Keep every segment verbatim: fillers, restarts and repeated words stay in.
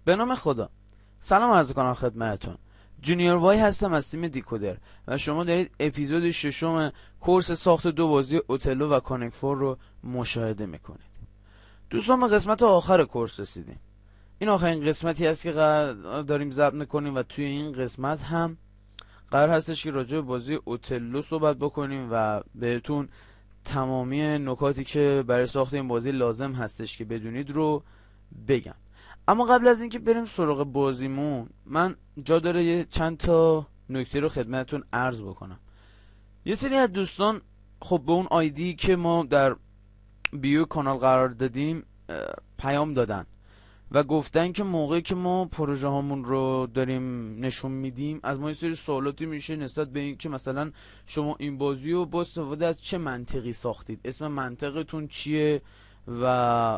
به نام خدا. سلام عرض کنم خدمتتون. جونیور وای هستم از تیم دیکودر و شما دارید اپیزود ششم کورس ساخت دو بازی اوتلو و کانکت فور رو مشاهده میکنید. دوستان به قسمت آخر کورس رسیدیم. این آخرین قسمتی است که قرار داریم ضبط میکنیم و توی این قسمت هم قرار هستش که راجع به بازی اوتلو صحبت بکنیم و بهتون تمامی نکاتی که برای ساخت این بازی لازم هستش که بدونید رو بگم. اما قبل از اینکه بریم سراغ بازیمون، من جا داره یه چند تا نکته رو خدمتتون عرض بکنم. یه سری از دوستان خب به اون آیدی که ما در بیو کانال قرار دادیم پیام دادن و گفتن که موقعی که ما پروژه هامون رو داریم نشون میدیم از ما یه سری سوالاتی میشه نسبت به این که مثلا شما این بازی رو با استفاده از چه منطقی ساختید، اسم منطقتون چیه و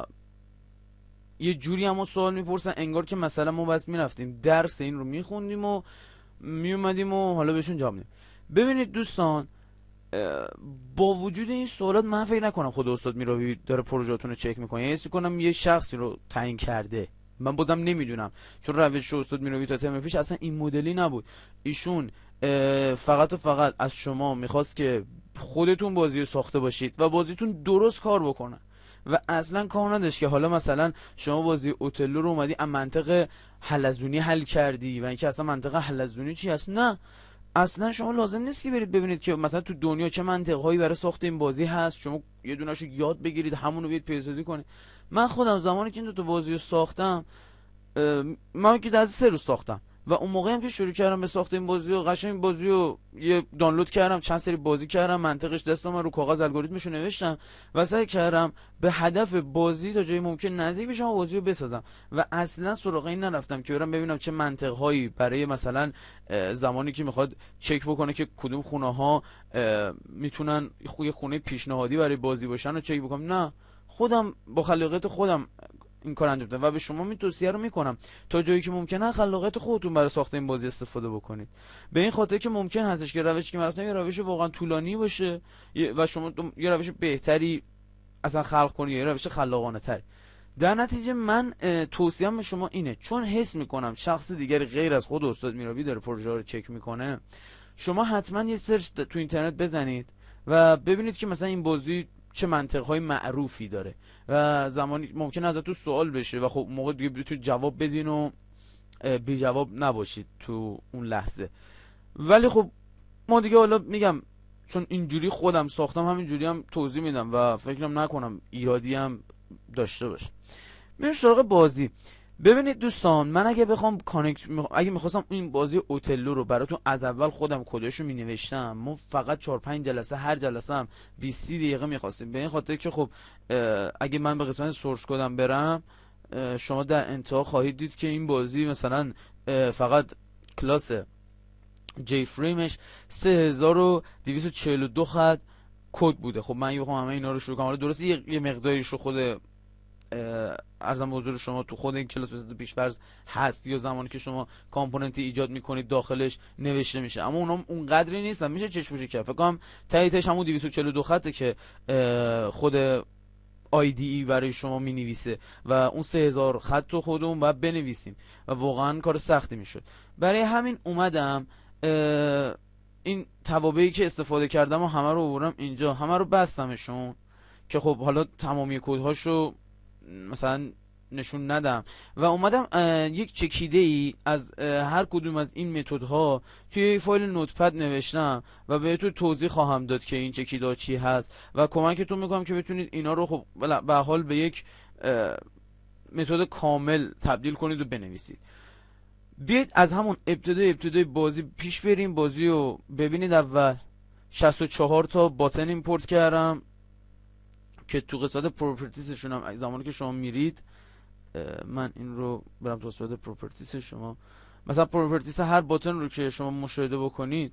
یه جوری هم سوال میپرسن انگار که مثلا ما بس میرفتیم درس این رو میخوندیم و میومدیم و حالا بهشون جواب میدیم. ببینید دوستان، با وجود این سوالات من فکر نکنم خود استاد میراوی داره پروژه‌تون رو چک میکنه، یعنی حس کنم یه شخصی رو تعیین کرده. من بازم نمیدونم چون روش استاد میراوی تا ترم پیش اصلا این مدلی نبود. ایشون فقط و فقط از شما میخواست که خودتون بازی رو ساخته باشید و بازیتون درست کار بکنه و اصلا کار نداشت که حالا مثلا شما بازی اوتلو رو اومدی از منطق حلزونی حل کردی و اینکه اصلا منطق حلزونی چی هست. نه، اصلا شما لازم نیست که برید ببینید که مثلا تو دنیا چه منطقهایی برای ساخت این بازی هست، شما یه دونه‌شو یاد بگیرید همون رو بیاید پیش‌سازی کنید. من خودم زمانی که این دو تا بازی رو ساختم، من که از سه روز ساختم و اون موقعی هم که شروع کردم به ساخت این بازی رو قشنگ این بازی رو یه دانلود کردم، چند سری بازی کردم، منطقش دستم رو کاغذ الگوریتمش رو نوشتم و سعی کردم به هدف بازی تا جایی ممکن نزدیک بشم و بازی رو بسازم و اصلا سراغ این نرفتم که برم ببینم چه منطقهایی برای مثلا زمانی که میخواد چک بکنه که کدوم خونه ها میتونن یه خونه پیشنهادی برای بازی باشن و چک بکنم. نه، خودم با خلاقیت خودم این کار انجام دادم و به شما می توصیه رو میکنم تا جایی که ممکنه خلاقیت خودتون برای ساخت این بازی استفاده بکنید. به این خاطر که ممکن هستش که روشی که من رفتم یه روش واقعا طولانی باشه و شما یه روش بهتری اصلا خلق کنید یا یه روش خلاقانه تر. در نتیجه من توصیه‌ام به شما اینه، چون حس میکنم شخص دیگری غیر از خود استاد میراوی داره پروژه رو چک میکنه، شما حتما یه سرچ تو اینترنت بزنید و ببینید که مثلا این بازی چه منطقهای معروفی داره و زمانی ممکن ازتون تو سوال بشه و خب موقع دیگه بتونید جواب بدین و بی جواب نباشید تو اون لحظه. ولی خب ما دیگه حالا میگم چون اینجوری خودم ساختم همینجوری هم توضیح میدم و فکرم نکنم ایرادی هم داشته باشه. میریم سراغ بازی. ببینید دوستان، من اگه بخوام کانکت اگه میخواستم این بازی اوتلو رو براتون از اول خودم کدشو می نوشتم، ما فقط چهار پنج جلسه هر جلسه هم بیست دقیقه میخواستیم، به این خاطر که خب اگه من به قسمت سورس کدم برم شما در انتها خواهید دید که این بازی مثلا فقط کلاس جی فریمش سه هزار و دویست و چهل و دو خط کد بوده. خب من بخوام همه اینا رو شروع کنم، حالا درسته یه مقداریش رو خود ارزم به حضور شما تو خود این کلاس پیش‌فرض هست یا زمانی که شما کامپوننتی ایجاد میکنید داخلش نوشته میشه، اما اونم اون قدری نیستن، میشه چشم پوشی کرد. فکر کنم تاییدش همون دویست و چهل و دو خطه که خود آی دی ای برای شما مینویسه و اون سه هزار خط رو خودمون باید بنویسیم و واقعا کار سختی میشد. برای همین اومدم این توابعی که استفاده کردم و همه رو آوردم اینجا، همه رو بستمشون که خب حالا تمامی کدهاشو مثلا نشون ندم و اومدم یک چکیده ای از هر کدوم از این متدها توی فایل نوتپد نوشتم و بهتون توضیح خواهم داد که این چکیده ها چی هست و کمکتون میکنم که بتونید اینا رو خب به حال به یک متد کامل تبدیل کنید و بنویسید. بیاید از همون ابتدای ابتدای بازی پیش بریم. بازی رو ببینید. اول شصت و چهار تا باتن ایمپورت کردم که تو قسمت پروپرتیسشون هم زمانی که شما میرید، من این رو برم تو قسمت پروپرتیس شما، مثلا پروپرتیس هر باتن رو که شما مشاهده بکنید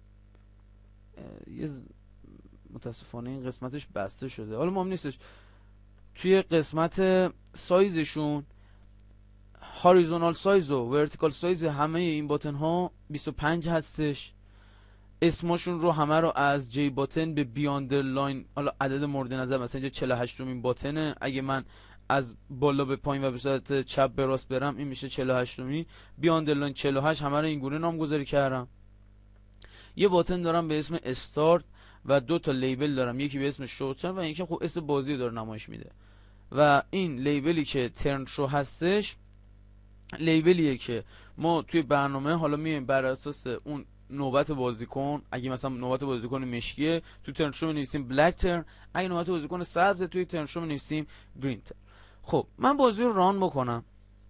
یه متاسفانه این قسمتش بسته شده، حالا مهم نیستش. توی قسمت سایزشون هاریزونال سایز و ورتیکال سایز همه این باتن ها بیست و پنج هستش. اسمشون رو همه رو از جی باتن به بیاندرلاین، حالا عدد مورد نظر مثلا اینجا چهل و هشت مین باتنه، اگه من از بالا به پایین و به صورت چپ به راست برم این میشه چهل و هشتمی. بیاندرلاین چهل و هشت همه رو اینگونه نامگذاری کردم. یه باتن دارم به اسم استارت و دو تا لیبل دارم، یکی به اسم شو ترن و یکی خب اسم بازی داره نمایش میده. و این لیبلی که ترن شو هستش لیبلیه که ما توی برنامه حالا میایم بر اساس اون نوبت بازیکن، اگه مثلا نوبت بازیکن مشکیه تو ترن شو می‌نویسیم بلک ترن، اگه نوبت بازیکن سبز توی ترن شو می‌نویسیم گرین ترن. خب من بازی رو ران بکنم.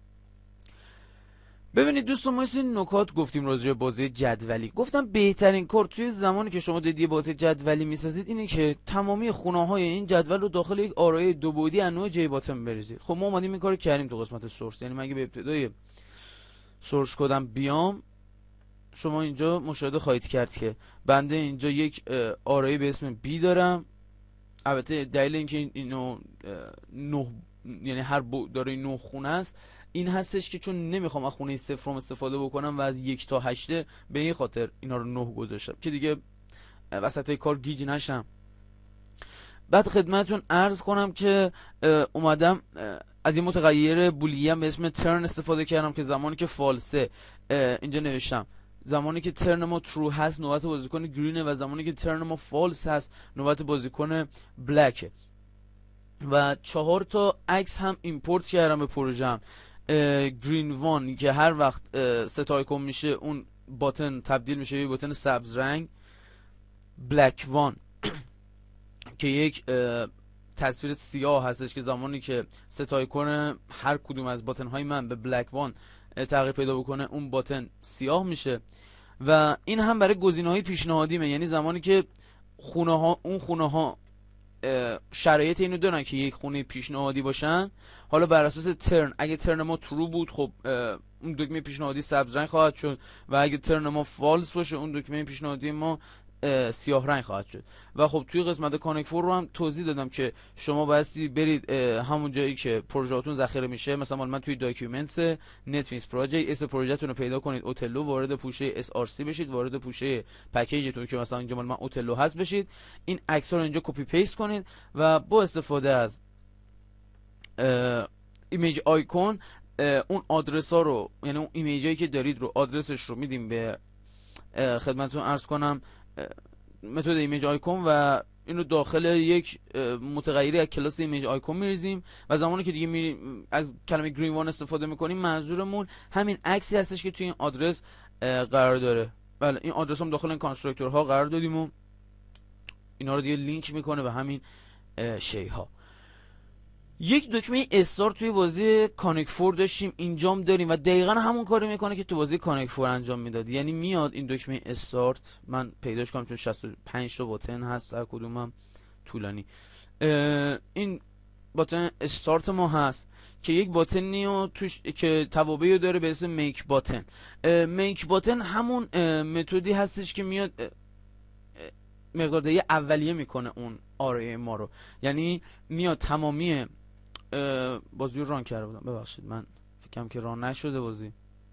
ببینید دوستان، ما این نکات گفتیم راجع به بازی جدولی. گفتم بهترین کار توی زمانی که شما دارید یه بازی جدولی میسازید اینه که تمامی خونه‌های این جدول رو داخل یک آرای دو بعدی انواع جی باتن بریزید. خب ما اومدیم این کارو کردیم تو قسمت سورس، یعنی من اگه به ابتدای سورس کدم بیام، شما اینجا مشاهده خواهید کرد که بنده اینجا یک آرای به اسم بی دارم. البته دلیل اینکه اینو نه یعنی هر داره نه خونه است این هستش که چون نمیخوام از خونه صفرم استفاده بکنم و از یک تا هشته به این خاطر اینا رو نه گذاشتم که دیگه وسط کار گیج نشم. بعد خدمتتون عرض کنم که اومدم از این متغیر بولیان به اسم ترن استفاده کردم که زمانی که فالسه اینجا نوشتم زمانی که ترن ما ترو هست نوبت بازیکن گرینه و زمانی که ترن ما فالس هست نوبت بازیکن بلکه. و چهار تا عکس هم ایمپورت کردم به پروژم. گرین وان که هر وقت ست آیکون میشه اون باتن تبدیل میشه به باتن سبز رنگ. بلک وان که یک تصویر سیاه هستش که زمانی که ست آیکون هر کدوم از باتن های من به بلک وان تغییر پیدا بکنه اون باتن سیاه میشه. و این هم برای گزینه‌های پیشنهادیمه، یعنی زمانی که خونه ها اون خونه ها شرایط اینو دارن که یک خونه پیشنهادی باشن، حالا بر اساس ترن اگه ترن ما ترو بود خب اون دکمه پیشنهادی سبز رنگ خواهد شد و اگه ترن ما فالس باشه اون دکمه پیشنهادی ما سیاه رنگ خواهد شد. و خب توی قسمت کانکت فور رو هم توضیح دادم که شما بایستی برید همون جایی که پروژهاتون ذخیره میشه، مثلا من توی داکیومنتس نتمیکس پروژه اسم پروژهتون رو پیدا کنید اوتلو، وارد پوشه اس آر سی بشید، وارد پوشه پکیجتون که مثلا اینجا مال من اوتلو هست بشید، این عکس رو اینجا کپی پیست کنید و با استفاده از ایمیج آیکون اون آدرس ها رو، یعنی اون ایمیجایی که دارید رو آدرسش رو میدیم به خدمتتون عرض کنم متد ایمیج آیکون و اینو داخل یک متغیری از کلاس ایمیج آیکون میریزیم و زمانی که دیگه می... از کلمه گرین وان استفاده میکنیم منظورمون همین عکسی هستش که توی این آدرس قرار داره. بله این آدرس هم داخل این کانستراکتورها قرار دادیم و اینا رو دیگه لینک میکنه به همین شی ها. یک دکمه استارت توی بازی کانکت فور داشتیم، اینجام داریم و دقیقا همون کاری میکنه که تو بازی کانکت فور انجام میداد. یعنی میاد این دکمه استارت، من پیداش کنم چون شصت و پنج تا باتن هست هر کدومم طولانی، این باتن استارت ما هست که یک باتنی و توش که توابعی داره به اسم میک باتن. میک باتن همون متدی هستش که میاد مقداردهی اولیه میکنه اون آرای ما رو، یعنی میاد تمامی بازی رو ران کرده بودم، ببخشید من فکرم که ران نشده بازی،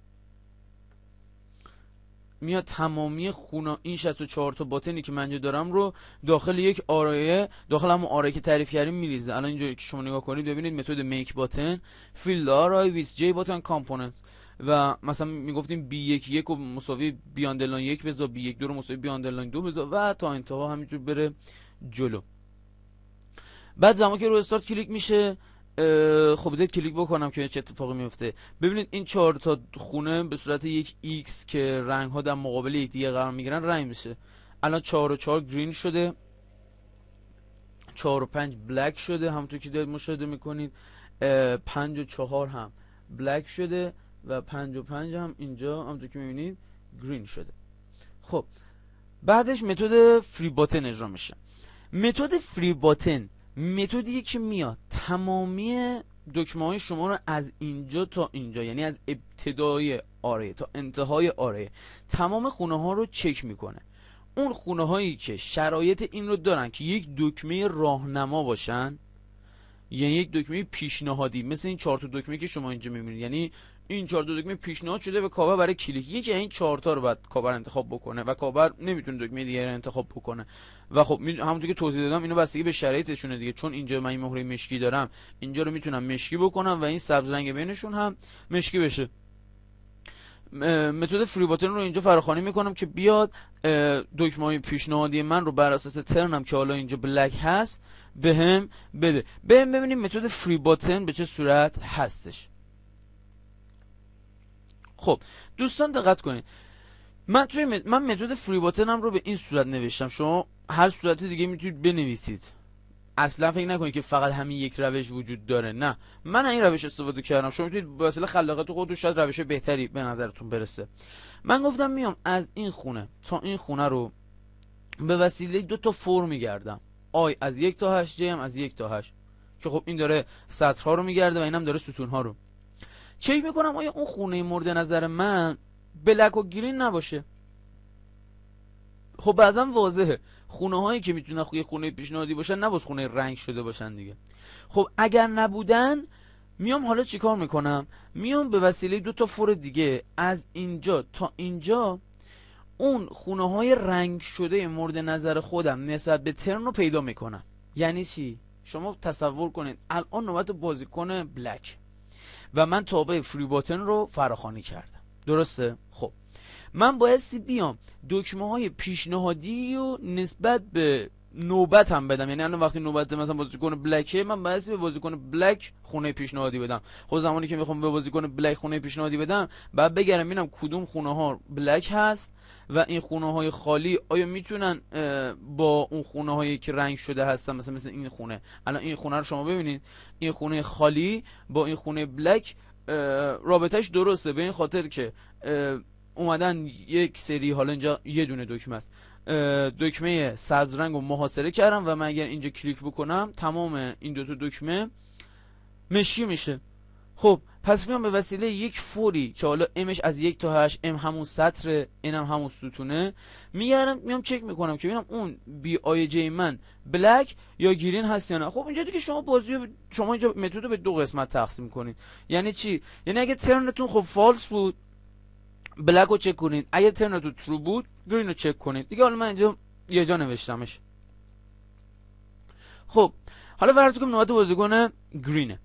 میاد تمامی خونه این شصت و چهار تا باتنی که من دارم رو داخل یک آرایه، داخل همون آرایه که تعریف کردیم میریزه. الان اینجا که شما نگاه کنید ببینید متد میک باتن فیل آرای ویز جی باتن کامپوننت و مثلا میگفتیم بی یک یک و مساوی بی آندرلاین یک بذار، بی یک دو رو مساوی بی آندرلاین دو بذار و تا انتها همینجور بره جلو. بعد زمانی که رو استارت کلیک میشه خب بدید کلیک بکنم که چه اتفاقی میفته. ببینید این چهار تا خونه به صورت یک ایکس که رنگ ها در مقابل یکدیگه قرار میگیرن رنگ میشه. الان چهار و چهار گرین شده، چهار و پنج بلک شده همونطور که دارید مشاهده میکنید، پنج و چهار هم بلک شده و پنج و پنج هم اینجا همونطور که میبینید گرین شده. خب بعدش متد فری باتن اجرا میشه. متد فری باتن متدیه که میاد تمامی دکمه های شما رو از اینجا تا اینجا، یعنی از ابتدای آره تا انتهای آره تمام خونه ها رو چک میکنه. اون خونه هایی که شرایط این رو دارن که یک دکمه راهنما باشن یعنی یک دکمه پیشنهادی، مثل این چهار تا دکمه که شما اینجا میبینید. یعنی این چهار تا دکمه پیشنهاد شده به کاور برای کلیک. یکی این چهار تا رو باید کاور انتخاب بکنه و کاور نمیتونه دکمه دیگه رو انتخاب بکنه. و خب همونطور که توضیح دادم اینو بستگی به شرایطشونه دیگه، چون اینجا من این مهره مشکی دارم، اینجا رو میتونم مشکی بکنم و این سبز رنگ بینشون هم مشکی بشه. متد فری باتن رو اینجا فراخوانی میکنم که بیاد دکمه‌های پیشنهادی من رو بر اساس ترنم که حالا اینجا بلک هست بهم بده. بریم ببینیم متد فری باتن به چه صورت هستش. خب دوستان دقت کنید، من توی مت... من متد فری باتنم رو به این صورت نوشتم. شما هر صورت دیگه میتونید بنویسید. اصلا فکر نکنید که فقط همین یک روش وجود داره. نه، من این روش استفاده کردم. شما میتونید به وسیله خلاقیت خودتون شاید روش بهتری به نظرتون برسه. من گفتم میام از این خونه تا این خونه رو به وسیله دو تا فور میگردم. آی از یک تا هشت، جی هم از یک تا هشت، که خب این داره سطرها رو میگرده و اینم داره ستونها رو. چک میکنم آیا اون خونه مورد نظر من بلک و گرین نباشه. خب بعضا واضحه خونه هایی که میتونن خوی خونه پیشنهادی باشن نباید خونه رنگ شده باشن دیگه. خب اگر نبودن میام حالا چیکار میکنم؟ میام به وسیله دو تا فور دیگه از اینجا تا اینجا اون خونه های رنگ شده مورد نظر خودم نسبت به ترن رو پیدا میکنم. یعنی چی؟ شما تصور کنید الان نوبت بازیکن بلک و من تابع فری باتن رو فراخوانی کردم، درسته؟ خب من بایستی بیام دکمه های پیشنهادی رو نسبت به نوبت هم بدم. یعنی الان وقتی نوبت مثلا بازیکن بلکه، من بایستی به بازیکن بلک خونه پیشنهادی بدم. خب زمانی که میخوام به بازیکن بلک خونه پیشنهادی بدم بعد بگردم ببینم کدوم خونه ها بلک هست و این خونه های خالی آیا میتونن با اون خونه هایی که رنگ شده هستن، مثلا مثل این خونه. الان این خونه رو شما ببینید، این خونه خالی با این خونه بلک رابطهش درسته، به این خاطر که اومدن یک سری، حالا اینجا یه دونه دکمه است، دکمه سبز رنگ رو محاصره کردم و من اگر اینجا کلیک بکنم تمام این دو تا دکمه مشکی میشه. خب پس میام به وسیله یک فوری که حالا امش از یک تا هشت، ام همون سطر، این هم همون ستونه، میارم میام چک میکنم که ببینم اون بی آی جی من بلک یا گرین هست یا نه. خب اینجا دیگه شما بازی ب... شما اینجا متد به دو قسمت تقسیم کنید. یعنی چی؟ یعنی اگه ترنتون خب فالس بود بلک رو چک کنید، اگه ترنتون ترو بود گرین رو چک کنید دیگه. حالا من اینجا یه جا نوشتمش. خب حالا فرض کنیم نوبت بازیکن گرینه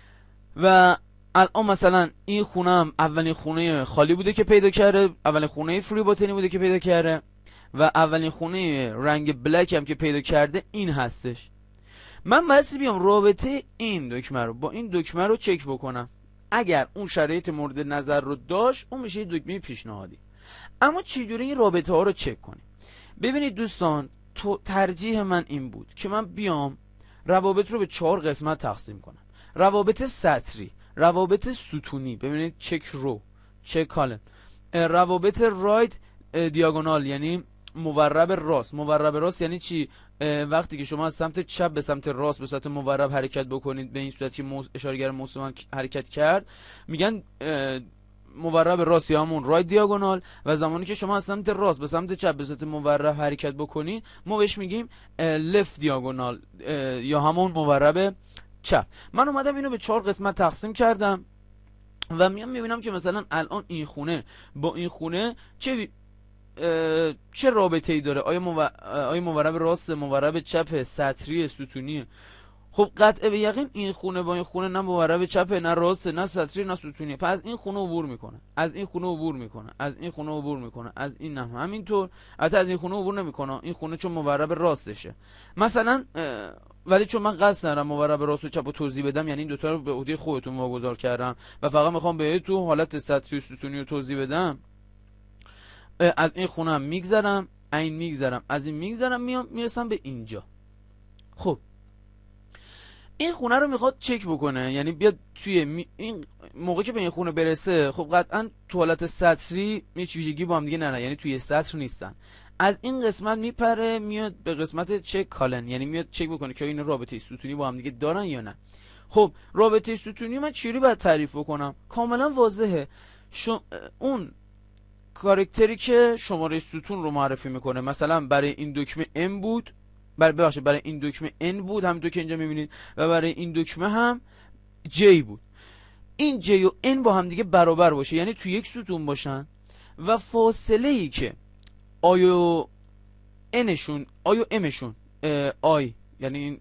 و الان مثلا این خونه هم اولین خونه خالی بوده که پیدا کرده، اولین خونه فری باتنی بوده که پیدا کرده و اولین خونه رنگ بلک هم که پیدا کرده این هستش. من باید بیام رابطه این دکمه رو با این دکمه رو چک بکنم. اگر اون شرایط مورد نظر رو داشت اون میشه دکمه پیشنهادی. اما چجوری این رابطه ها رو چک کنیم؟ ببینید دوستان، تو ترجیح من این بود که من بیام روابط رو به چهار قسمت تقسیم کنم. روابط سطری، روابط ستونی، ببینید چک رو، چک کالم، روابط رایت دیاگونال یعنی مورب راست. مورب راست یعنی چی؟ وقتی که شما از سمت چپ به سمت راست به صورت مورب حرکت بکنید، به این صورت که اشارهگر موسوم حرکت کرد، میگن مورب راست یا همون رایت دیاگونال. و زمانی که شما از سمت راست به سمت چپ به صورت مورب حرکت بکنید ما بهش میگیم لفت دیاگونال یا همون مورب چپ. من اومدم اینو به چهار قسمت تقسیم کردم و میام میبینم که مثلا الان این خونه با این خونه چه چه رابطه ای داره. آیا مو... آیا مورب راست، مورب چپ، سطری، ستونی؟ خب قطع به یقین این خونه با این خونه نه مورب چپه، نه راست، نه سطری، نه ستونی. پس این خونه عبور میکنه، از این خونه عبور میکنه، از این خونه عبور میکنه، از این نه همینطور. البته از این خونه عبور نمیکنه، این خونه چون مورب راستشه مثلا. ولی چون من قصد دارم مورب راست و چپ رو توضیح بدم، یعنی این دوتا رو به عهده خودتون واگذار کردم و فقط میخوام بهتون حالت سطری و ستونی رو توضیح بدم، از این خونه هم میگذرم، این میگذرم، از این میگذرم، میام میرسم به اینجا. خب این خونه رو میخواد چک بکنه، یعنی بیاد توی می... این موقع که به این خونه برسه خب قطعا تو حالت سطری هیچ ویژگی با هم دیگه نره، یعنی توی سطر نیستن. از این قسمت میپره میاد به قسمت چک کالن، یعنی میاد چک بکنه که این رابطه ستونی با هم دیگه دارن یا نه. خب رابطه ستونی من چجوری باید تعریف بکنم؟ کاملا واضحه. شم... اون کاراکتری که شماره ستون رو معرفی میکنه، مثلا برای این دکمه M بود برای ببخشید برای این دکمه n بود، همونطور که اینجا میبینید، و برای این دکمه هم j بود. این j و n با هم دیگه برابر باشه، یعنی تو یک ستون باشن و فاصله ای که i و n شون i و m شون i یعنی این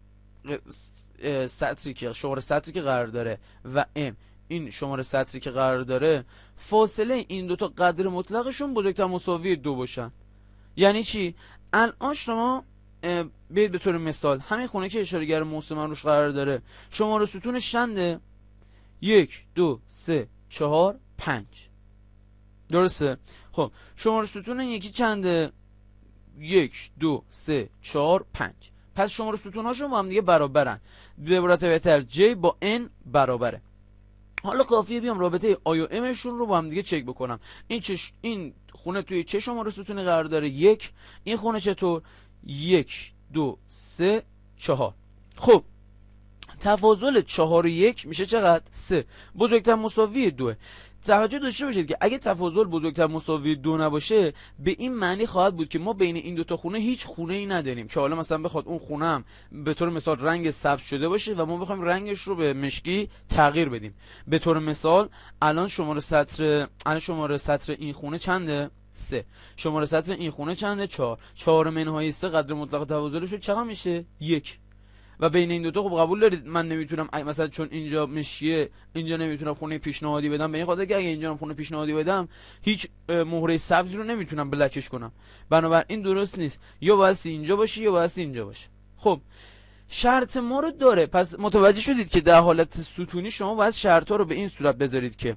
سطری که شماره سطری که قرار داره و m این شماره سطری که قرار داره، فاصله این دوتا قدر مطلقشون بزرگتر مساوی دو باشن. یعنی چی؟ الان شما بیاید به طور مثال همین خونه که اشاره‌گر موس من روش قرار داره، شماره ستونش چنده؟ یک دو سه چهار پنج، درسته؟ خب شماره ستون یکی چنده؟ یک دو سه چهار پنج. پس شماره ستون هاشون با هم دیگه برابرن، به عبارت بهتر j با n برابره. حالا کافیه بیام رابطه i و m شون رو با هم دیگه چک بکنم. این چش... این خونه توی چه شماره ستونی قرار داره؟ یک. این خونه چطور؟ یک دو سه چهار. خب تفاضل چهار و یک میشه چقدر؟ سه. بزرگتر مساوی دوه. توجه داشته باشید که اگه تفاضل بزرگتر مساوی دو نباشه، به این معنی خواهد بود که ما بین این دوتا خونه هیچ خونه ای نداریم که حالا مثلا بخواد اون خونه هم به طور مثال رنگ سبز شده باشه و ما بخوایم رنگش رو به مشکی تغییر بدیم. به طور مثال الان شماره سطر الان شماره سطر این خونه چنده؟ سه. شماره سطر این خونه چنده؟ چهار. چهار منهای سه قدر مطلق تفاضلش چقدر میشه؟ یک. و بین این دوتا خب قبول دارید من نمیتونم مثلا چون اینجا مشیه اینجا نمیتونم خونه پیشنهادی بدم، به این خاطر که اگه اینجا خونه پیشنهادی بدم هیچ مهره سبزی رو نمیتونم بلکش کنم، بنابراین درست نیست، یا باید اینجا باشه یا باید اینجا باشه. خب شرط ما رو داره، پس متوجه شدید که در حالت ستونی شما باید شرط ها رو به این صورت بذارید که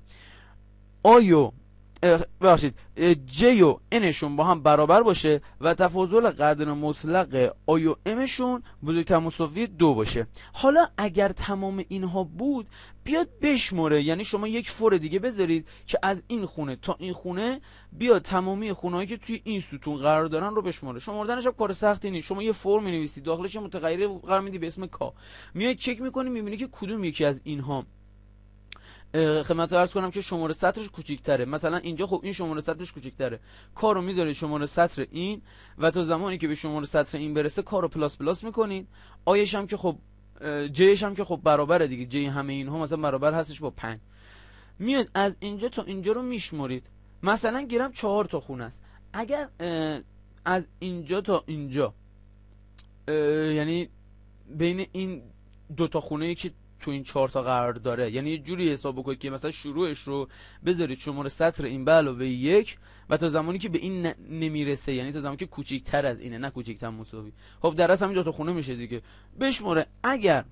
آیو ببخشید j و n شون با هم برابر باشه و تفاضل قدر مطلق i و m شون بزرگتر مساوی دو باشه. حالا اگر تمام اینها بود بیاد بشمره، یعنی شما یک فور دیگه بذارید که از این خونه تا این خونه بیاد تمامی خونهایی که توی این ستون قرار دارن رو بشماره. شمردنش هم کار سختی نیست، شما یه فور می‌نویسید، داخلش متغیری قرار میدی به اسم k، میاد چک می‌کنی می‌بینی که کدوم یکی از اینها خدمتتون عرض کنم که شماره سطرش کوچیک‌تره. مثلا اینجا خب این شماره سطرش کوچیک‌تره، کار رو میذارید شماره سطر این و تا زمانی که به شماره سطر این برسه کار رو پلاس پلاس میکنید. آیش هم که خب جیش هم که خب برابره دیگه، جی همه اینها مثلا برابر هستش با پنج. میاد از اینجا تا اینجا رو میشمرید، مثلا گیرم چهار تا خونه است. اگر از اینجا تا اینجا یعنی بین این دو تا خونه‌ای که تو این چهار تا قرار داره، یعنی یه جوری حساب بکنید که مثلا شروعش رو بذارید شماره سطر این به علاوه یک و تا زمانی که به این نمیرسه، یعنی تا زمانی که کوچیک‌تر از اینه، نه کوچیک‌تر مساوی. خب در اصل همین دو تا خونه میشه دیگه. بشمره اگر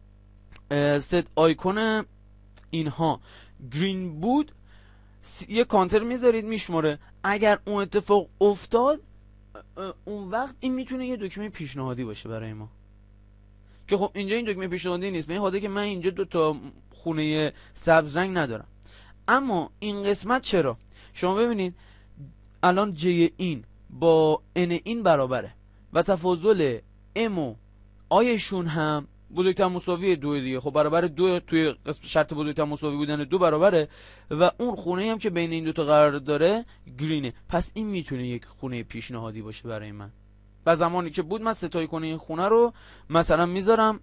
ست آیکون اینها گرین بود یه کانتر میذارید میشمره. اگر اون اتفاق افتاد اون وقت این میتونه یه دکمه پیشنهادی باشه برای ما که خب اینجا این دکمه پیشنهادی نیست، به این خاطر که من اینجا دو تا خونه سبز رنگ ندارم. اما این قسمت چرا؟ شما ببینید الان j این با n این برابره و تفاضل m و i شون هم بزرگتر مساوی دو دیگه. خب برابر دو توی شرط بزرگتر مساوی بودن دو برابره و اون خونه هم که بین این دو تا قرار داره گرینه، پس این میتونه یک خونه پیشنهادی باشه برای من. و زمانی که بود من ستای کنه این خونه رو مثلا میذارم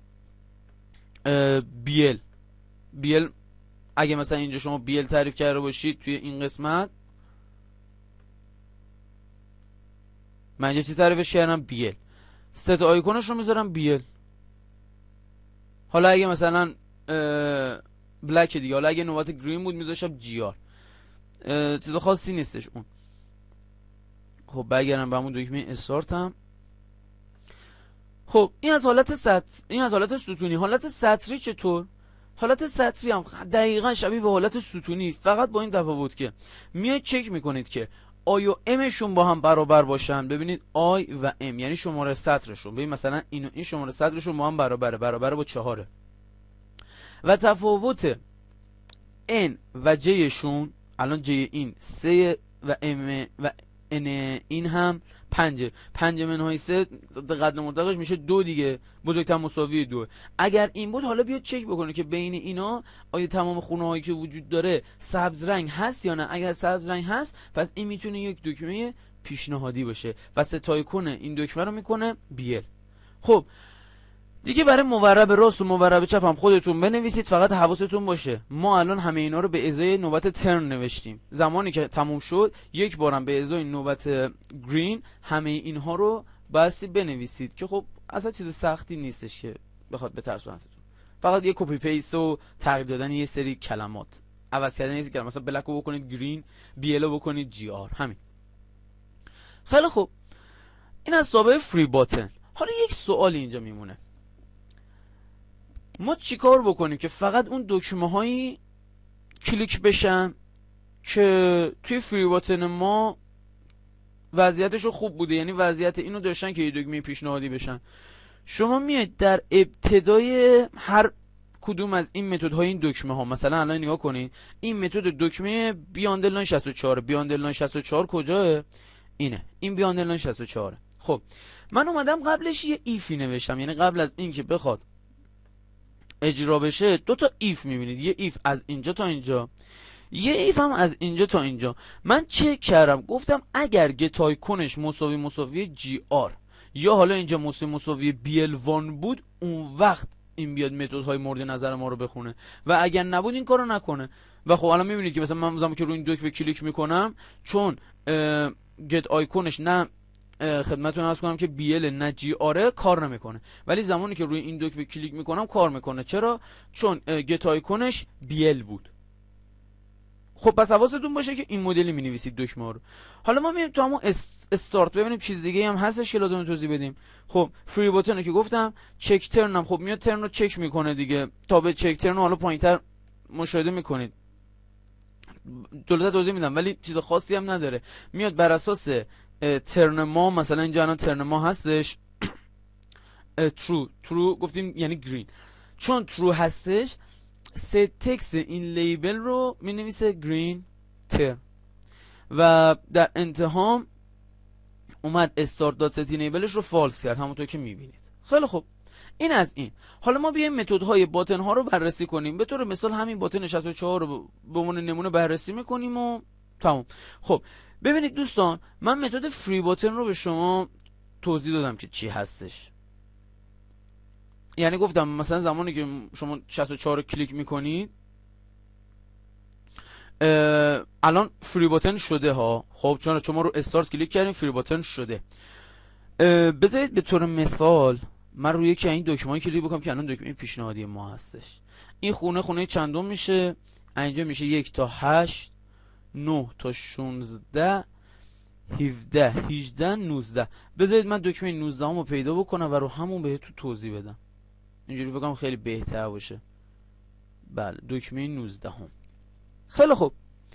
بیل بیل اگه مثلا اینجا شما بیل تعریف کرده باشید توی این قسمت، من اینجا چی تعریفش کردم؟ بیل. ست آیکونش رو میذارم بیل. حالا اگه مثلا بلک دیگه، حالا اگه نوبت گرین بود میذاشم جی آر. چیز خاصی نیستش اون. خب برگردم به همون دکمه استارت هم. خب این از حالت سطر، این از حالت ستونی. حالت سطری چطور؟ حالت سطری هم دقیقا شبیه به حالت ستونی، فقط با این تفاوت که میاید چک میکنید که آی و ام شون با هم برابر باشن. ببینید آی و ام یعنی شماره سطرشون، ببین مثلا این و این شماره سطرشون با هم برابره، برابره با چهاره و تفاوت n و j شون، الان j این سه و m و n این هم پنجه. پنج منهای سه قدر مطلقش میشه دو دیگه، بزرگتر مساوی دو. اگر این بود حالا بیاد چک بکنه که بین اینا آیا تمام خونه هایی که وجود داره سبز رنگ هست یا نه. اگر سبز رنگ هست پس این میتونه یک دکمه پیشنهادی باشه و ستای کنه این دکمه رو میکنه بیل. خب دیگه برای مورب راست و مورب چپ هم خودتون بنویسید، فقط حواستون باشه ما الان همه اینا رو به ازای نوبت ترن نوشتیم، زمانی که تموم شد یک بارم به ازای نوبت گرین همه اینها رو بایستی بنویسید که خب اصلا چیز سختی نیستش که بخواد به ترسونتون، فقط یه کپی پیست و تغییر دادن یه سری کلمات، عوض کردن یه سری کلمات، مثلا بلک رو بکنید گرین، بی ال رو بکنید جی آر، همین. خیلی خوب این از تابع فری باتن. حالا یک سوال اینجا میمونه، ما چیکار بکنیم که فقط اون دکمه هایی کلیک بشن که توی فری باتن ما وضعیتشو خوب بوده، یعنی وضعیت اینو داشتن که یه دکمه پیشنهادی بشن. شما میاید در ابتدای هر کدوم از این متدهای این دکمه ها، مثلا الان نگاه کنین این متد دکمه بیاند لاین شصت و چهار، بیاند لاین شصت و چهار کجاه؟ اینه، این بیاند لاین شصت و چهار. خب من اومدم قبلش یه ایفی نوشتم، یعنی قبل از این که بخواد اجرا بشه دو تا ایف میبینید، یه ایف از اینجا تا اینجا، یه ایف هم از اینجا تا اینجا. من چک کردم گفتم اگر گت آیکونش مساوی مساوی جی آر یا حالا اینجا مساوی مساوی بی ال وان بود، اون وقت این بیاد متدهای مورد نظر ما رو بخونه و اگر نبود این کارو نکنه. و خب الان میبینید که مثلا من زمانی که روی این دکمه کلیک میکنم چون گت آیکونش نه خدمتتون عرض کنم که بی ال نه جی آر کار نمیکنه، ولی زمانی که روی این دکمه کلیک میکنم کار میکنه. چرا؟ چون گت آیکونش بی ال بود. خب پس حواستون باشه که این مدلی مینویسید دکمه ها رو. حالا ما میایم تو همون استارت ببینیم چیز دیگه هم هستش که لازم توضیح بدیم. خب فری باتن که گفتم، چک ترن هم خب میاد ترن رو چک میکنه دیگه، تا به چک ترن رو حالا پایینتر مشاهده میکنید، جلوتر توضیح میدم، ولی چیز خاصی هم نداره. میاد بر اساس ترن ما، مثلا اینجا الان ترن ما هستش ترو، ترو گفتیم یعنی گرین، چون ترو هستش ست تکست این لیبل رو می نویسه گرین تر و در انتها اومد استارت دات ست اینیبلش رو فالس کرد، همونطور که می بینید. خیلی خوب این از این. حالا ما بیایم متدهای باتن ها رو بررسی کنیم. به طور مثال همین باتن شصت و چهار رو به عنوان نمونه بررسی میکنیم و تمام. خب ببینید دوستان، من متد فری باتن رو به شما توضیح دادم که چی هستش. یعنی گفتم مثلا زمانی که شما شصت و چهار رو کلیک میکنید الان فری باتن شده ها. خب چون شما رو استارت کلیک کردین فری باتن شده. بذارید به طور مثال من روی یکی این دکمه‌ای کلیک بکنم که الان دکمه پیشنهادی ما هستش. این خونه خونه چندم میشه؟ اینجا میشه یک تا هشت، نه تا شانزده، هفده، هجده، نوزده. بذارید من دکمه نوزده رو پیدا بکنم و رو همون بهتون توضیح بدم. اینجوری فکرم خیلی بهتر باشه. بله دکمه نوزده هم. خیلی خوب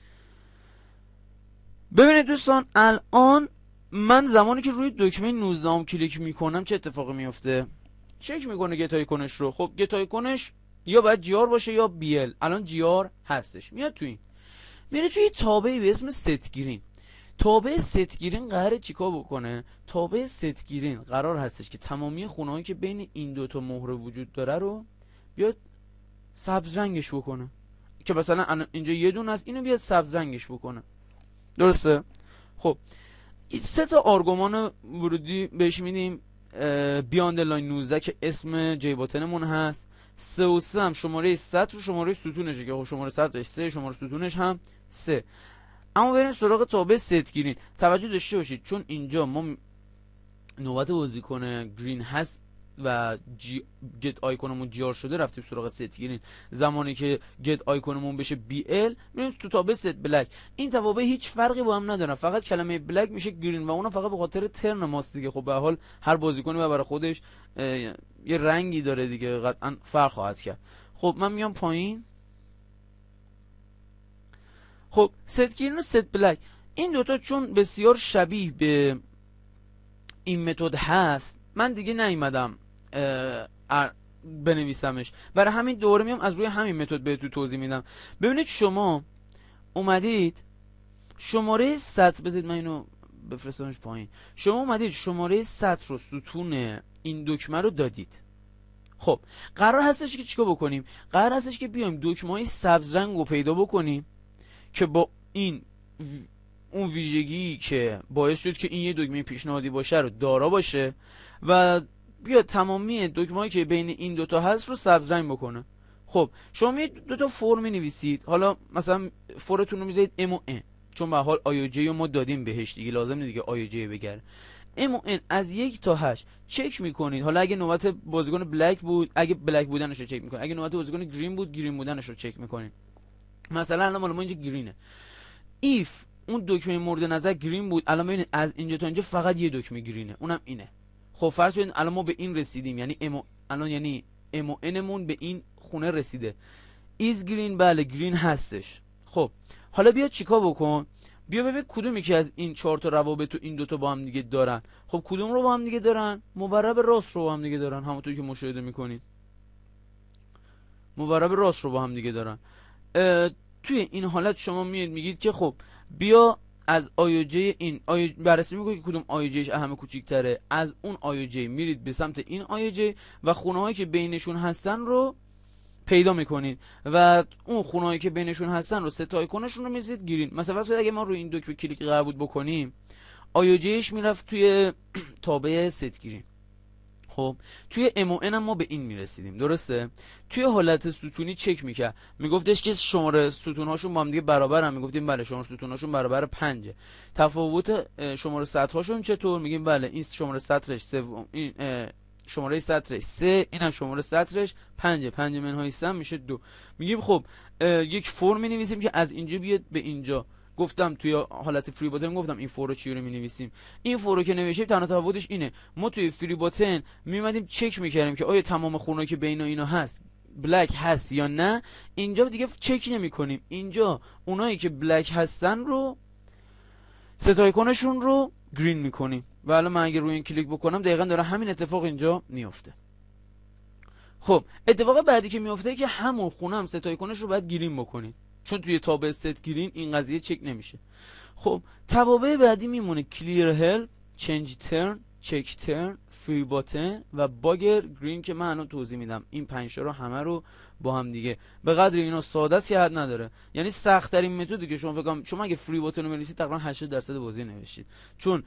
ببینید دوستان، الان من زمانی که روی دکمه نوزده هم کلیک میکنم چه اتفاقی میفته؟ چک میکنه گت آیکونش رو. خب گت آیکونش یا باید جی آر باشه یا بی ال. الان جی آر هستش. میاد توی این میره توی تابعی به اسم ست گرین. تابع ست گرین قراره چیکار بکنه؟ تابع ست گرین قرار هستش که تمامی خونه‌هایی که بین این دوتا مهره وجود داره رو بیاد سبز رنگش بکنه، که مثلا اینجا یه دونه است، اینو بیاد سبز رنگش بکنه. درسته؟ خب سه تا آرگومان ورودی بهش میدیم. بیاند لاین نوزده که اسم جی باتنمون هست، سه و سه هم شماره سطر و شماره ستونشه که خب شماره سطرش سه، شماره ستونش هم سه. اما بریم سراغ تابع ست گرین. توجه داشته باشید چون اینجا ما نوبت بازیکن گرین هست و جی گت آیکونمون جی آر شده، رفتیم سراغ ست گرین. زمانی که گت آیکونمون بشه بی ال میریم تو تابع ست بلک. این توابع هیچ فرقی با هم ندارن، فقط کلمه بلک میشه گرین و اونم فقط به خاطر ترن ماست دیگه. خب به هر حال هر بازیکنی برای خودش یه رنگی داره دیگه، قطعا فرق خواهد کرد. خب من میام پایین. خب ست گرین و ست بلک این دوتا چون بسیار شبیه به این متد هست من دیگه نیومدم بنویسمش، برای همین دوره میام از روی همین متد بهتون توضیح میدم. ببینید شما اومدید شماره سطر، بذارید من اینو بفرستمش پایین. شما اومدید شماره سطر رو ستون این دکمه رو دادید. خب قرار هستش که چیکار بکنیم؟ قرار هستش که بیایم دکمه های سبز رنگ رو پیدا بکنیم که با این اون ویژگی که باعث شد که این یه دکمه پیشنهادی باشه رو دارا باشه و بیا تمامی دکمه‌ای که بین این دوتا هست رو سبز رنگ بکنه. خب شما میید دوتا فور می نویسید، حالا مثلا فورتون رو میذارید ام و ان، چون به حال آی و جی رو ما دادیم بهش دیگه، لازم نیست دیگه آی و جی بگره. ام و ان از یک تا هشت چک میکنید. حالا اگه نوبت بازیکن بلک بود، اگه بلک بودنش رو چک میکنید، اگه نوبت بازیکن گرین بود، گرین بودنش رو چک میکنید. مثلا الان ما اینجا گرینه، ایف اون دکمه مورد نظر گرین بود، الان ببینید از اینجا تا اینجا فقط یه دکمه گرینه، اونم اینه. خب فرض کنید الان ما به این رسیدیم، یعنی ام الان یعنی ام و انمون به این خونه رسیده. ایز گرین، بله گرین هستش. خب حالا بیا چیکار بکن، بیا ببین کدومی که از این چهار تا روابط و این دوتا با هم دیگه دارن. خب کدوم رو با هم دیگه دارن؟ مورب راست رو با هم دیگه دارن، همونطوری که مشاهده میکنید مورب راست رو با هم دیگه دارن. توی این حالت شما میاد میگید که خب بیا از آی و جی این آی بررسی میکنید که کدوم آی و جیش اهم کوچیک‌تره، از اون آی و جی میرید به سمت این آی و جی و خونه‌هایی که بینشون هستن رو پیدا میکنید و اون خونه‌هایی که بینشون هستن رو ست آیکونشون رو میذارید گرین. مثلا فرض کنید اگه ما روی این دکمه کلیک قرار بود بکنیم، آی و جیش میرفت توی تابع ست گرین. خب توی ام و ان هم ما به این میرسیدیم، درسته؟ توی حالت ستونی چک میکرد، میگفتش که شماره ستونهاشون با هم دیگه برابرن، میگفتیم بله شماره ستونهاشون برابر پنج. تفاوت شماره سطرهاشون چطور؟ میگیم بله این شماره سطرش سوم، این شماره سطرش سه، این هم شماره سطرش پنج، پنج منهای سه میشه دو. میگیم خب یک فرم مینویسیم که از اینجا بیاد به اینجا. گفتم توی حالت فری باتن گفتم این فور رو چی رو می‌نویسیم. این فور رو که نوشتیم تنها تفاوتش اینه، ما توی فری باتن میومدیم چک می‌کردیم که آیا تمام خونه‌ای که بین اینا هست بلک هست یا نه. اینجا دیگه چک نمی‌کنیم، اینجا اونایی که بلک هستن رو ست آیکونشون رو گرین می‌کنیم. و الان من اگه روی این کلیک بکنم دقیقاً داره همین اتفاق اینجا میفته. خب اتفاق بعدی که میفته که همون خونه هم ست آیکونش رو باید گرین بکنید، چون توی تابع ست گرین این قضیه چک نمیشه. خب توابع بعدی میمونه کلیر هلپ، چنج ترن، چک ترن، فری باتن و باگر گرین که من الان توضیح میدم. این پنج تا رو همه رو با هم دیگه به قدر اینا ساده است حد نداره، یعنی سخت ترین متدی که شما فکر کنم شما اگه فری باتن رو بنویسید تقریبا هشتاد درصد بازی نوشتید، چون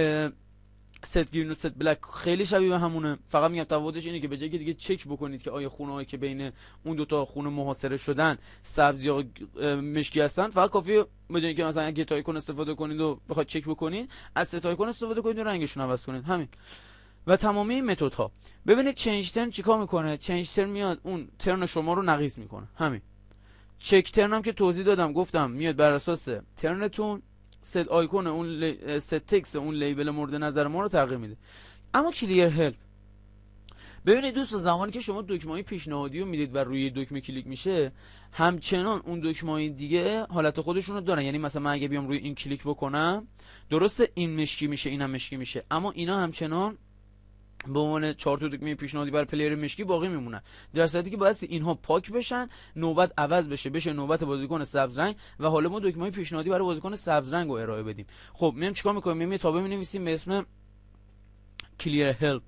ست گرین و ست بلک خیلی شبیه به همونه. فقط میگم تفاوتش اینه که به جای که دیگه چک بکنید که آیا خونه‌هایی که بین اون دو تا خونه محاصره شدن سبز یا مشکی هستن، فقط کافیه به جای اینکه مثلا اگه گت آیکون استفاده کنید و بخواید چک بکنید از ست آیکون استفاده کنید و رنگشون عوض کنید، همین. و تمامی این متدها. ببینید چنج ترن چیکار میکنه؟ چنج ترن میاد اون ترن شما رو نقیض میکنه، همین. چک ترن هم که توضیح دادم، گفتم میاد بر اساس ترنتون ست آیکون اون لی... ست تکست اون لیبل مورد نظر ما رو تغییر میده. اما کلیر هلپ، ببینید دوستان زمانی که شما دکمه‌های پیشنهادی رو میدید و روی دکمه کلیک میشه، همچنان اون دکمه‌های دیگه حالت خودشون رو دارن. یعنی مثلا من اگه بیام روی این کلیک بکنم، درسته این مشکی میشه اینم مشکی میشه، اما اینا همچنان به عنوان چهار تا دکمه پیشنهادی برای پلیر مشکی باقی میمونن، در صورتی که باید اینها پاک بشن، نوبت عوض بشه بشه نوبت بازیکن سبز رنگ و حالا ما دکمه‌های پیشنهادی برای بازیکن سبز رنگ رو ارائه بدیم. خب میام چیکار میکنیم؟ میام یه تابع می‌نویسیم به اسم کلیر هلپ.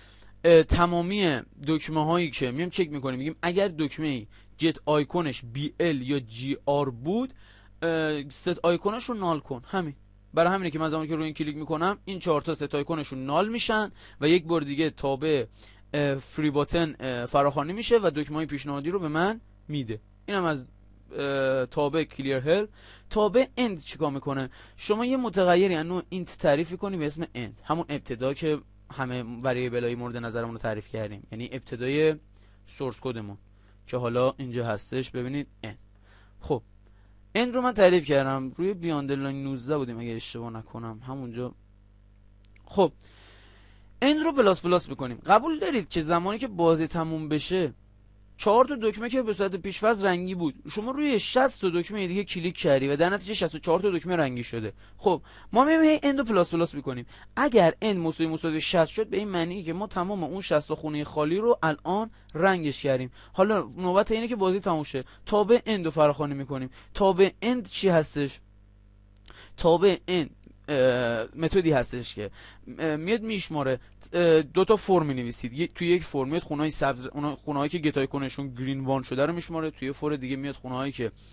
تمامی دکمه هایی که میام چک میکنیم، میگیم اگر دکمه جت آیکونش بی ال یا جی آر بود، ست آیکونش رو نال کن، همین. برای همینه که من زمانی که روی این کلیک میکنم این چهار تا ست آیکونشون نال میشن و یک بار دیگه تابع فری باتن فراخوانی میشه و دکمه‌های پیشنهادی رو به من میده. اینم از تابع کلیر هلپ. تابع اند چیکار میکنه؟ شما یه متغیری از نوع اینت تعریف کنی به اسم اند، همون ابتدا که همه وریبل‌های مورد نظرمون رو تعریف کردیم، یعنی ابتدای سورس کدمون که حالا اینجا هستش. ببینید اند. خب اند رو من تعریف کردم روی بیاند لاین نوزده بودیم اگه اشتباه نکنم همونجا. خب اند رو پلاس پلاس بکنیم. قبول دارید که زمانی که بازی تموم بشه چهار تا دکمه که به صورت پیش‌فرض رنگی بود، شما روی شصت تا دکمه دیگه کلیک کردی و در نتیجه شصت و چهار تا دکمه رنگی شده. خب ما میایم هی اند رو پلاس پلاس می‌کنیم. اگر اند مساوی مساوی شصت شد به این معنی که ما تمام اون شصت تا خونه خالی رو الان رنگش کردیم. حالا نوبت اینه که بازی تموم شه، تابع اند رو فراخوانی می‌کنیم. تابع اند چی هستش؟ تابع اند متدی هستش که میاد میشماره دو تا فرم می‌نویسید. توی یک فرم میاد خونه‌های سبز، اون خونه‌هایی که گت آیکونشون گرین وان شده رو میشماره، توی فور دیگه میاد خونه‌هایی که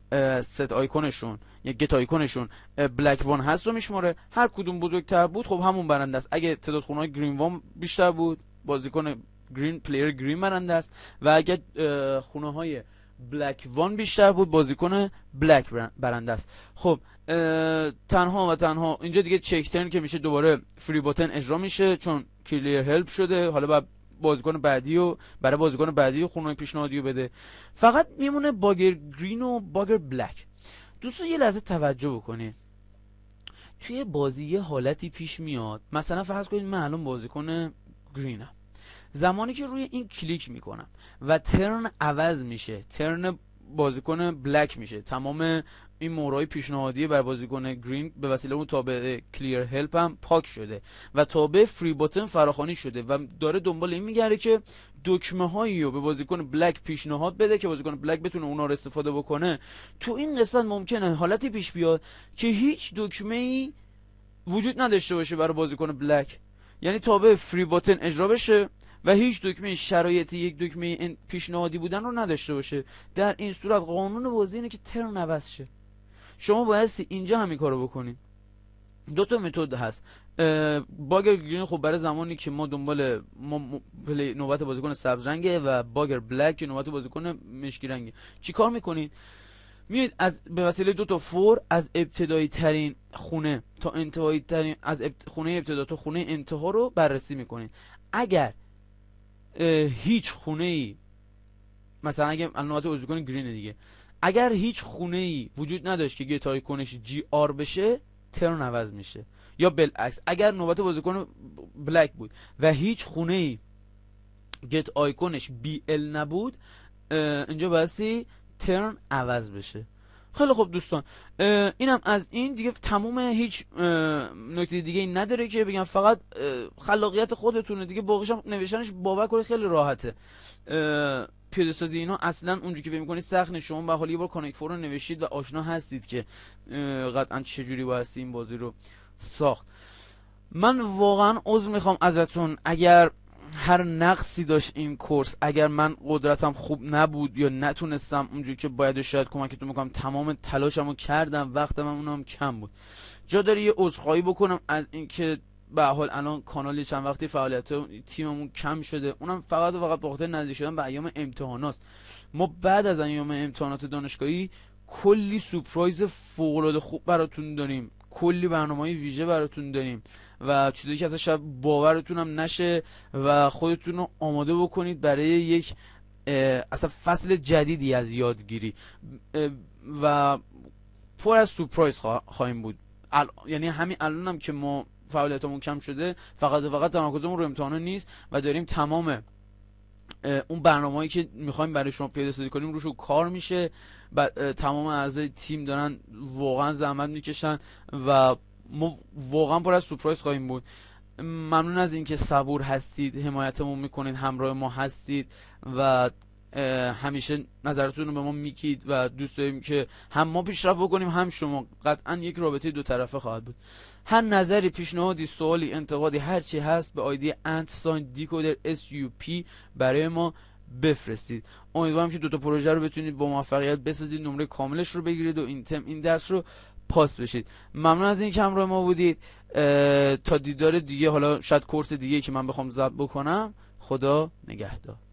ست آیکونشون یا گت آیکونشون بلک وان هست رو میشماره. هر کدوم بزرگتر بود خب همون برنده است. اگه تعداد خونه های گرین وان بیشتر بود بازیکن گرین پلیر گرین برنده است و اگه خونه های بلک وان بیشتر بود بازیکن بلک برنده است. خب تنها و تنها اینجا دیگه چک ترن که میشه دوباره فری باتن اجرا میشه چون کلیر هلپ شده. حالا بعد بازیکن بعدی و برای بازیکن بعدی خونه پیشنهادی رو بده. فقط میمونه باگر گرین و باگر بلک. دوستان یه لحظه توجه بکنید، توی بازی یه حالتی پیش میاد، مثلا فرض کنید من الان بازیکن گرینم، زمانی که روی این کلیک میکنم و ترن عوض میشه، ترن بازیکن بلک میشه، تمام این مورای پیشنهادی بر بازیکن گرین به وسیله اون تابع کلیر هلپ هم پاک شده و تابع فری باتن فراخوانی شده و داره دنبال این میگره که دکمه هایی رو به بازیکن بلک پیشنهاد بده که بازیکن بلک بتونه اونا رو استفاده بکنه. تو این قسمت ممکنه حالتی پیش بیاد که هیچ دکمه ای وجود نداشته باشه برای بازیکن بلک، یعنی تابع فری باتن اجرا بشه و هیچ دکمه شرایط یک دکمه پیشنهادی بودن رو نداشته باشه. در این صورت قانون بازی اینه که ترن عوض شه. شما بایستی اینجا همین کارو بکنید. دو تا متد هست. باگر گرین خب برای زمانی که ما دنبال ما پلی نوبت بازیکن سبز رنگه و باگر بلک که نوبت بازیکن مشکی رنگه. چیکار میکنید؟ میاد از به وسیله دو تا فور از ابتدایی ترین خونه تا انتهایی ترین از ابت... خونه ابتدا تا خونه انتها رو بررسی میکنید. اگر هیچ خونه ای مثلا اگه نوبت بازیکن گرین دیگه، اگر هیچ خونه ای وجود نداشت که گت آیکونش جی آر بشه ترن عوض میشه، یا بالعکس اگر نوبت بازیکن بلک بود و هیچ خونه ای گت آیکونش بی ال نبود اینجا بایستی ترن عوض بشه. خیلی خوب دوستان، اینم از این دیگه تموم. هیچ نکته دیگه ای نداره که بگم، فقط خلاقیت خودتونه دیگه. باقیش هم نوشتنش باور کنید خیلی راحته. پیاده سازی اینا اصلا اونجوری که فکر می‌کنید سخت نیست. شما به حال یه بار کانکت فور رو نوشتید و آشنا هستید که قطعا چجوری باید این بازی رو ساخت. من واقعا عذر میخوام ازتون اگر هر نقصی داشت این کورس، اگر من قدرتم خوب نبود یا نتونستم اونجوری که باید شاید کمکتون میکنم. تمام تلاشمو کردم، وقتم اونم کم بود. جا داره یه عذرخواهی بکنم از اینکه به حال الان کانالی چند وقتی فعالیت تیممون کم شده. اونم فقط و فقط به خاطر نزدیک شدن به ایام امتحانات. ما بعد از ایام امتحانات دانشگاهی کلی سورپرایز فوق العاده خوب براتون داریم، کلی برنامه‌های ویژه براتون داریم و چیزی که اصلا باورتون هم نشه و خودتون رو آماده بکنید برای یک اصلا فصل جدیدی از یادگیری و پر از سورپرایز خواهیم بود. ال... یعنی همین الان هم که ما فعالیتمون کم شده فقط و فقط تمرکزمون رو امتحانا نیست و داریم تمام اون برنامه‌ای که می‌خوایم برای شما پیاده سازی کنیم روش کار میشه. تمام اعضای تیم دارن واقعا زحمت میکشن و ما واقعا پر از سورپرایز خواهیم بود. ممنون از اینکه صبور هستید، حمایتمون میکنید، همراه ما هستید و همیشه نظرتون رو به ما میگید و دوست داریم که هم ما پیشرفت بکنیم هم شما. قطعا یک رابطه دو طرفه خواهد بود. هر نظری، پیشنهادی، سوالی، انتقادی، هر چی هست به آیدی ات ساین دیکودر اس یو پی برای ما بفرستید. امیدوارم که دو تا پروژه رو بتونید با موفقیت بسازید، نمره کاملش رو بگیرید و این تم این درس رو پاس بشید. ممنون از این که همراه ما بودید. تا دیدار دیگه، حالا شاید کورس دیگه که من بخوام ضبط بکنم. خدا نگهدار.